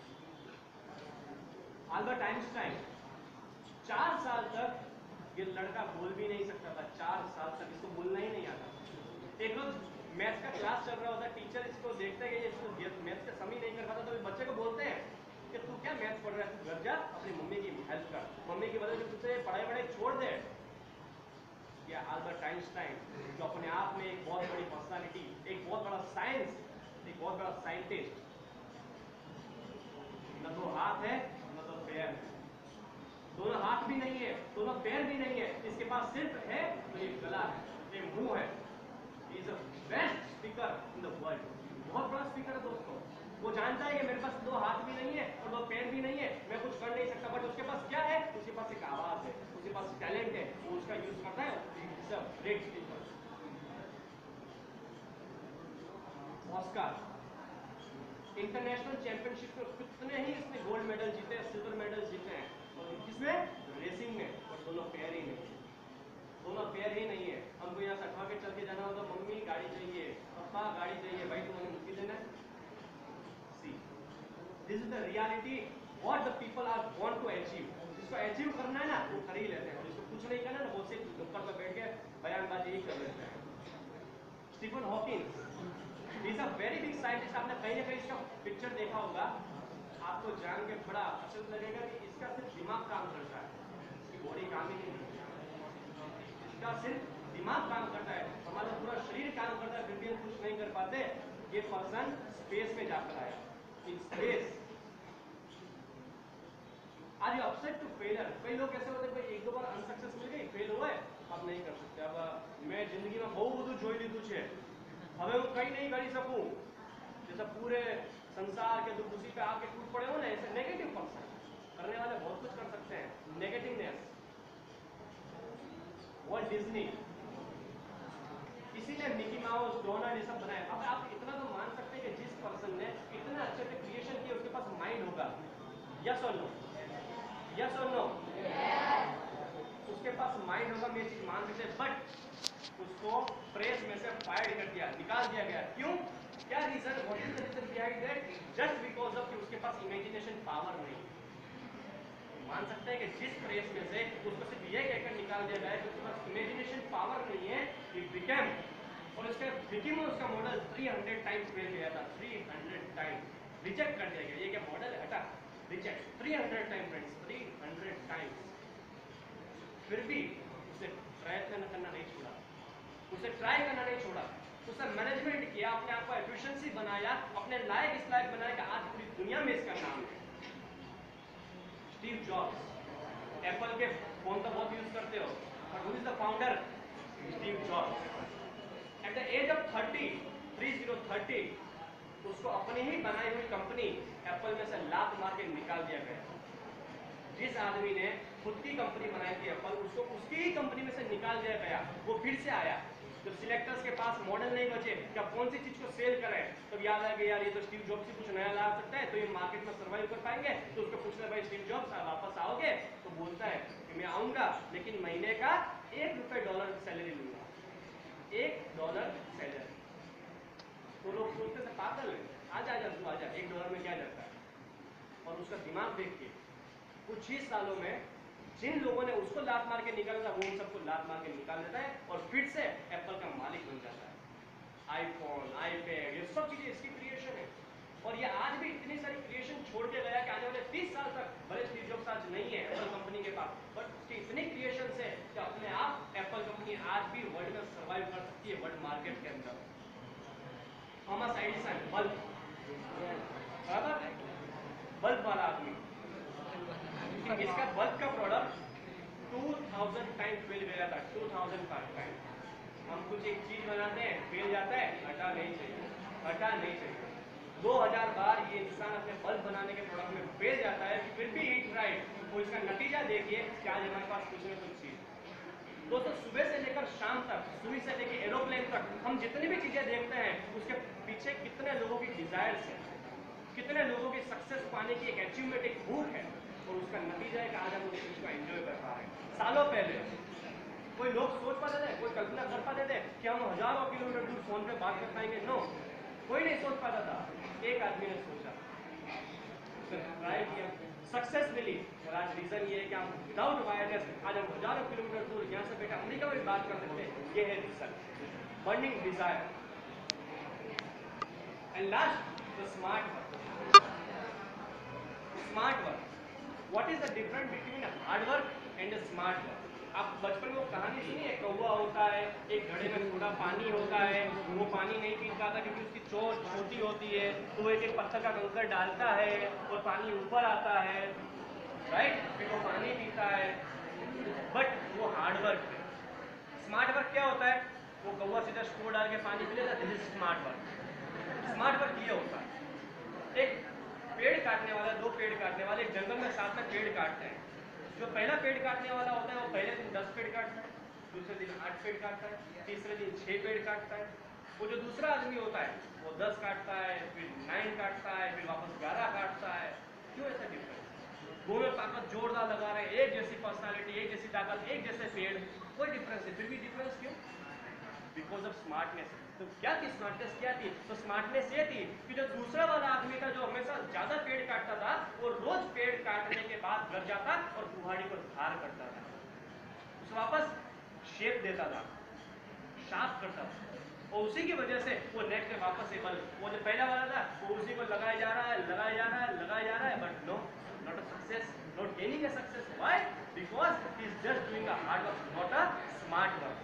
C: अल्बर्ट आइंस्टाइन चार साल तक ये लड़का बोल भी नहीं सकता था, चार साल तक इसको बोलना ही नहीं आता। एक रोज मैथ्स का क्लास चल रहा होता, टीचर इसको देखते हैं कि ये इसको मैथ्स का सम ही नहीं कर पाता, तो बच्चे को बोलते हैं कि तू क्या मैथ्स पढ़ रहा है, तू घर जा अपनी मम्मी की हेल्प कर, मम्मी की वजह से तुझे पढ़ाई वढ़ाई छोड़ दे। या अल्बर्ट आइंस्टाइन जो अपने आप में एक बहुत बड़ी पर्सनालिटी, एक बहुत बड़ा साइंस, एक बहुत बड़ा साइंटिस्ट, न तो हाथ है न तो पैर है, दोनों हाथ भी नहीं है, दोनों पैर भी नहीं है, इसके पास सिर्फ है तो ये गला है, ये मुंह है। He is the best speaker in the world। बहुत बड़ा स्पीकर है दोस्तों। वो जानता है कि मेरे पास दो हाथ भी नहीं है और दो पैर भी नहीं है, मैं कुछ कर नहीं सकता, बट उसके पास क्या है, उसके पास एक आवाज है, उसके पास टैलेंट है, वो उसका यूज करता है। He is a great speaker। Oscar international championship में कितने ही इसने गोल्ड मेडल जीते, सिल्वर मेडल जीते हैं, और किसमें, रेसिंग में, और दोनों पैर ही नहीं, दोनों पैर ही नहीं है। हमको यहाँ से अठवा के चल के जाना होगा, मम्मी गाड़ी चाहिए, पापा गाड़ी चाहिए, भाई तुम्हें मुक्ति देना है। See this is the reality what the people are want to achieve. जिसको अचीव करना है ना वो कर ही लेते हैं, और जिसको कुछ नहीं करना ना वो सिर्फ ऊपर पर बैठ के बयानबाजी ही कर लेते हैं। Stephen Hawkins is a very big scientist. आपने कहीं ना कहीं इसका पिक्चर देखा होगा, आपको जान के बड़ा अचरज लगेगा कि इसका सिर्फ दिमाग काम करता है, इसकी बॉडी काम ही नहीं करती, इसका सिर्फ दिमाग काम करता है, हमारा पूरा शरीर काम करता है, फिर भी हम कुछ नहीं कर पाते। ये पर्सन स्पेस में जाकर आया, in space. Are you upset to failure? कई लोग ऐसे होते हैं, भाई एक दो बार अनसक्सेस मिल गई, फेल हुए, अब नहीं कर सकते, अब मैं जिंदगी में बहुत બધું જોઈ લીધું છે, હવે હું કઈ નહીં કરી सकूं। जैसा पूरे संसार के दुख उसी पे आके टूट पड़े हो ना, ऐसे नेगेटिव पर्सन। करने वाले बहुत कुछ कर सकते हैं, नेगेटिवनेस। वॉल्ट डिज्नी, इसीलिए मिकी माउस, डोनाल्ड, ये सब बनाए। अब आप इतना तो मान सकते हैं कि जिस पर्सन ने इतना अच्छे से क्रिएशन किया उसके पास माइंड होगा। यस और नो? यस और नो? उसके पास माइंड होगा, मैं चीज मान सकते, बट उसको प्रेस में से फायर कर दिया, निकाल दिया गया। क्यों? क्या reason? What is the reason behind that? Just because of कि उसके पास इमेजिनेशन पावर नहीं। मान सकते हैं कि जिस प्रेस में से उसको सिर्फ ये कहकर निकाल दिया गया कि उसके पास इमेजिनेशन पावर नहीं है, इट बिकेम, और उसके बिकिंग में उसका मॉडल तीन सौ टाइम्स फेल गया था, तीन सौ टाइम्स रिजेक्ट कर दिया गया। ये क्या मॉडल है? हटा, रिजेक्ट, तीन सौ टाइम फ्रेंड्स, तीन सौ टाइम्स। फिर भी उसे प्रयत्न करना नहीं छोड़ा, उसे ट्राई करना नहीं छोड़ा, उसने मैनेजमेंट किया, अपने आप को एफिशिएंसी बनाया, अपने लायक इस लायक बनाया कि आज पूरी दुनिया में इसका नाम है। स्टीव जॉब्स, एप्पल के फोन तो बहुत यूज करते हो, but who is the founder? Steve Jobs. At the age of thirty, तीस थर्टी, उसको अपनी ही बनाई हुई कंपनी एप्पल में से लात मार के निकाल दिया गया। जिस आदमी ने खुद की कंपनी बनाई थी एप्पल, उसको उसकी ही कंपनी में से निकाल दिया गया। वो फिर से आया जब सिलेक्टर्स के पास मॉडल नहीं बचे क्या कौन सी चीज को सेल करें, तब याद आ गया यार ये तो स्टीव जॉब्स ही कुछ नया ला सकता है, तो ये मार्केट में सर्वाइव कर पाएंगे। तो उसको पूछना, भाई स्टीव जॉब्स वापस आओगे? तो बोलता है कि मैं आऊंगा, लेकिन महीने का एक रुपए डॉलर सैलरी लूंगा, एक डॉलर सैलरी। तो लोग सोचते थे पागल है, आजा आजा तू आजा, एक डॉलर में क्या जाता है। और उसका दिमाग देख के कुछ ही सालों में जिन लोगों ने उसको लात मार के निकाला था, वो उन सबको लात मार के निकाल देता है और फिर से एप्पल का मालिक बन जाता है। आईफोन, आईपैड, ये सब चीजें इसकी क्रिएशन है। और ये आज भी इतनी सारी क्रिएशन छोड़ के गया कि आने वाले तीस साल तक भले स्टीव जॉब्स आज नहीं है एप्पल कंपनी के पास, बट उसकी इतनी क्रिएशन है कि अपने आप एप्पल कंपनी आज भी वर्ल्ड में सर्वाइव कर सकती है, वर्ल्ड मार्केट के अंदर। थॉमस एडिसन, बल्ब, बराबर, बल्ब वाला आदमी, इसका बल्ब का प्रोडक्ट दो हज़ार टाइम फेल गया था, दो हज़ार टाइम। हम कुछ एक चीज बनाते हैं, फेल जाता है, हटा नहीं चाहिए, हटा नहीं चाहिए। दो हज़ार बार ये इंसान अपने बल्ब बनाने के प्रोडक्ट में फेल जाता है, फिर भी हिट राइट। वो इसका नतीजा देखिए कि आज हमारे पास कुछ न कुछ चीज दोस्तों सुबह से लेकर शाम तक, सुई से लेकर एरोप्लेन तक, हम जितनी भी चीजें देखते हैं उसके पीछे कितने लोगों की डिजायर्स है, कितने लोगों की सक्सेस पाने की एक अचीवमेंट, एक भूख है, और उसका नतीजा है कि आज हम उस चीज को एंजॉय कर पा रहे हैं। सालों पहले कोई लोग सोच पाते थे, कोई कल्पना कर पाते थे कि हम हजारों किलोमीटर दूर फोन पे बात कर पाएंगे? नो, कोई नहीं सोच पाता था। एक आदमी ने सोचा, उसने ट्राई किया, सक्सेस मिली। और आज रीजन ये है कि हम विदाउट वायरलेस आज हम हजारों किलोमीटर दूर यहाँ से बैठे अमेरिका में भी बात कर सकते हैं। ये है reason, burning desire. And last, the smart work. Smart work, what is the difference between hard work and smart work? आप बचपन में वो कहानी सुनी है, कौवा होता है, एक घड़े में थोड़ा पानी होता है, वो पानी नहीं पी पाता क्योंकि उसकी चोट छोटी होती है, तो वो एक एक पत्थर का कंकर डालता है और पानी ऊपर आता है, राइट? फिर वो पानी पीता है। बट वो हार्ड वर्क है। स्मार्ट वर्क क्या होता है? वो कौवा सीधा स्टोर डाल के पानी पी लेता, this is smart work. Smart work ये होता है, एक पेड़ काटने वाला, दो पेड़ काटने वाले एक जंगल में साथ में पेड़ काटते हैं। जो पहला पेड़ काटने वाला होता है वो पहले दिन दस पेड़ काटता है, दूसरे दिन आठ पेड़ काटता है, तीसरे दिन छह पेड़ काटता है। वो जो दूसरा आदमी होता है वो दस काटता है, फिर नाइन काटता है, फिर वापस ग्यारह काटता है। क्यों ऐसा डिफरेंस? दोनों ताकत जोरदार लगा रहे, एक जैसी पर्सनालिटी, एक जैसी ताकत, एक जैसे पेड़, कोई डिफरेंस है, फिर भी डिफरेंस क्यों? Because of smartness. तो क्या थी स्मार्टनेस? क्या थी? तो स्मार्टनेस ये थी कि जो दूसरा वाला आदमी था जो हमेशा ज्यादा पेड़ काटता था, वो रोज पेड़ काटने के बाद घर जाता और कुल्हाड़ी को धार करता था, उसे वापस शेप देता था, शार्प करता था, और उसी की वजह से वो नेक्स्ट डे वापस से बल, वो जो पहला वाला था वो उसी को लगाया जा रहा है, लगाया जा रहा है, लगाया जा रहा है, but no, not a success, not gaining a success. Why? Because he is just doing a hard work, not a smart work.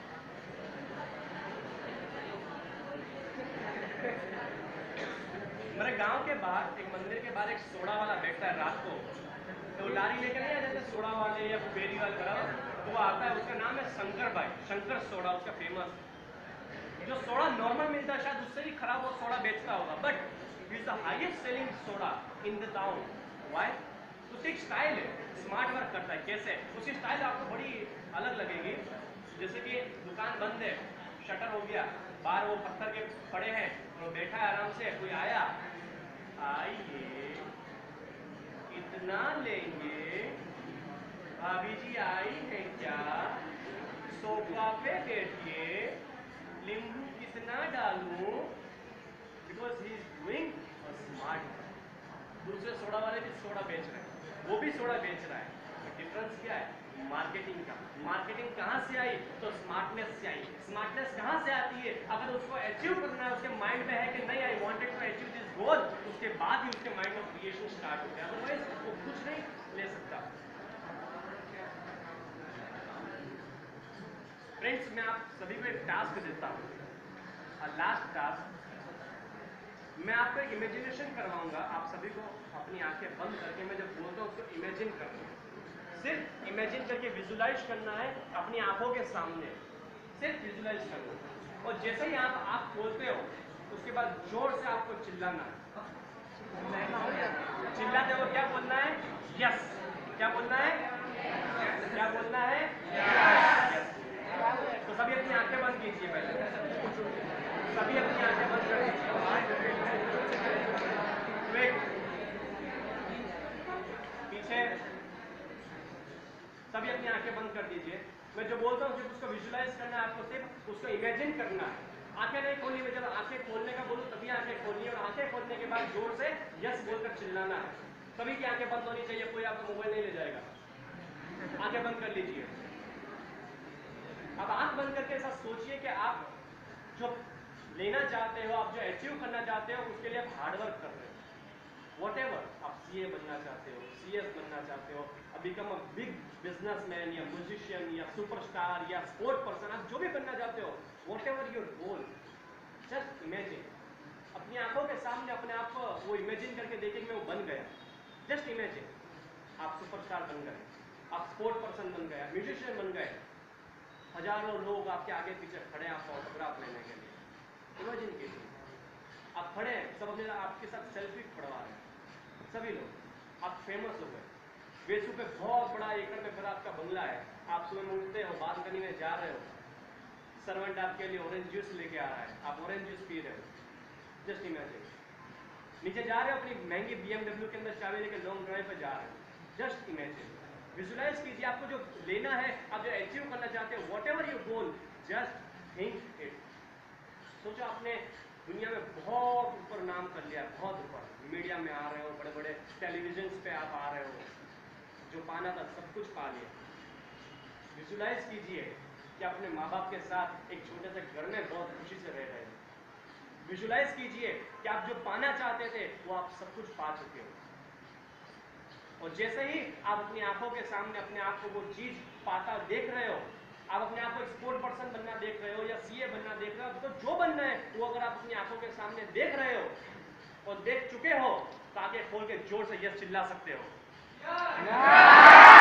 C: मेरे गांव के बाहर एक मंदिर के बाहर एक सोडा वाला बैठता है रात को, तो लारी लेकर नहीं आ जाते सोडा वाले या बेरी वाले खराब, तो वो आता है, उसका नाम है शंकर भाई, शंकर सोडा उसका फेमस। जो सोडा नॉर्मल मिलता है शायद उससे भी खराब वो सोडा बेचता होगा, but is the highest selling soda in the town. Why? उसकी एक स्टाइल है, स्मार्ट वर्क करता है। कैसे? उसकी स्टाइल आपको बड़ी अलग लगेगी। जैसे कि दुकान बंद है, शटर हो गया, बाहर वो पत्थर के पड़े हैं, वो बैठा है आराम से, कोई आया, आइए कितना लेंगे, भाभी जी आई है क्या, सोफा पे बैठिए, नींबू कितना डालूं? Because he is doing a smart. दूसरे सोडा वाले भी सोडा बेच रहे हैं, वो भी सोडा बेच रहा है, डिफरेंस क्या है? मार्केटिंग का। मार्केटिंग कहाँ से आई? तो स्मार्टनेस से आई। स्मार्टनेस कहाँ से आती है? अगर उसको अचीव करना है, उसके माइंड में है कि नहीं I wanted to achieve this goal, उसके बाद ही उसके माइंड में क्रिएशन स्टार्ट होता है, अदरवाइज वो कुछ नहीं ले सकता। फ्रेंड्स, मैं आप सभी को एक टास्क देता हूँ, और लास्ट टास्क, मैं आपको एक इमेजिनेशन करवाऊंगा। आप सभी को अपनी आंखें बंद करके मैं जब बोलता हूँ उसको इमेजिन करना है, सिर्फ इमेजिन करके विजुलाइज करना है अपनी आंखों के सामने, सिर्फ विजुलाइज करना है। और जैसे ही आप आंख खोलते हो उसके बाद जोर से आपको चिल्लाना है। चिल्लाते हो क्या बोलना है? यस। क्या बोलना है? क्या बोलना है? यस। तो सभी अपनी आंखें बंद कीजिए, पहले सभी अपनी आंखें बंद कर दीजिए। वेट, पीछे सभी अपनी आंखें बंद कर दीजिए। मैं जो बोलता हूँ सिर्फ उसको विजुलाइज करना है, आपको सिर्फ उसको इमेजिन करना है। आंखें नहीं खोलनी है, जब आंखें खोलने का बोलूँ तभी आंखें खोलनी है, और आंखें खोलने के बाद जोर से यस बोलकर चिल्लाना है। सभी की आंखें बंद होनी चाहिए, कोई आपका मोबाइल नहीं ले जाएगा। आंखें बंद कर लीजिए। अब आंख बंद करके ऐसा सोचिए कि आप जो लेना चाहते हो, आप जो अचीव करना चाहते हो, उसके लिए आप हार्डवर्क कर रहे हो। Whatever, आप सीए बनना चाहते हो, सीएस बनना चाहते हो, बिकम अ बिग बिजनेसमैन या म्यूजिशियन या सुपरस्टार या स्पोर्ट पर्सन, आप जो भी बनना चाहते हो, whatever your goal, just imagine। अपनी आंखों के सामने अपने आप को वो इमेजिन करके देखिए कि मैं वो बन गया। जस्ट इमेजिन, आप सुपरस्टार बन गए, आप स्पोर्ट पर्सन बन गए, म्यूजिशियन बन गए, हजारों लोग आपके आगे पीछे खड़े हैं आपका ऑटोग्राफ लेने के लिए। इमेजिन कीजिए, आप खड़े हैं, सब अपने आपके साथ सेल्फी खड़वा रहे हैं, सभी लोग, आप फेमस हो गए, बेसू पे बहुत बड़ा एकड़ में भरा आपका बंगला है, आप सुबह में उठते हो, बालकनी में जा रहे हो, सर्वेंट आपके लिए ऑरेंज जूस लेके आ रहा है, आप ऑरेंज जूस पी रहे हो, जस्ट इमेजिन। नीचे जा रहे हो अपनी महंगी बीएमडब्ल्यू के अंदर चाबी लेके लॉन्ग ड्राइव पे जा रहे हो, जस्ट इमेजिन। विजुलाइज कीजिए आपको जो लेना है, आप जो अचीव करना चाहते हो, whatever your goal, just think it. सोचो आपने दुनिया में बहुत ऊपर नाम कर लिया, बहुत ऊपर, मीडिया में आ रहे हो, बड़े बड़े टेलीविजन पे आप आ रहे हो, जो पाना था सब कुछ पा लिया। विजुलाइज कीजिए कि अपने माँ बाप के साथ एक छोटे से घर में बहुत खुशी से रह रहे हो। विजुलाइज कीजिए कि आप जो पाना चाहते थे वो आप सब कुछ पा चुके हो, और जैसे ही आप अपनी आंखों के सामने अपने आप को वो चीज पाता देख रहे हो, आप अपने आप को एक स्पोर्ट पर्सन बनना देख रहे हो या सीए बनना देख रहे हो, तो जो बनना है वो अगर आप अपनी आंखों के सामने देख रहे हो और देख चुके हो, तो आगे खोल के जोर से यस चिल्ला सकते हो।